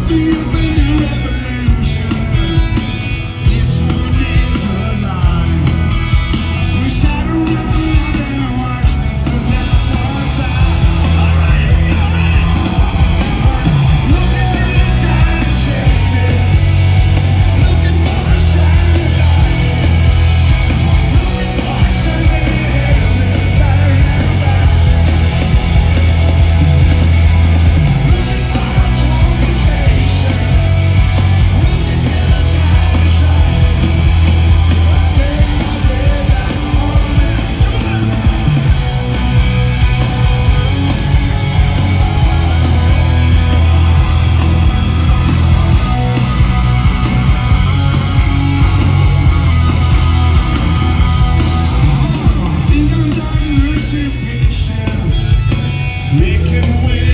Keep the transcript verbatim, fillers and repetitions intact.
be a brand new revolution. This one is a lie. We sat around and watched the lights on time. Alright, alright. Looking to the sky and shaping, looking for a shiny light, looking for something hidden better and better. Looking for a complication, looking till the time shines. Day by day, that moment. Come on! Think I'm done losing patience, making way.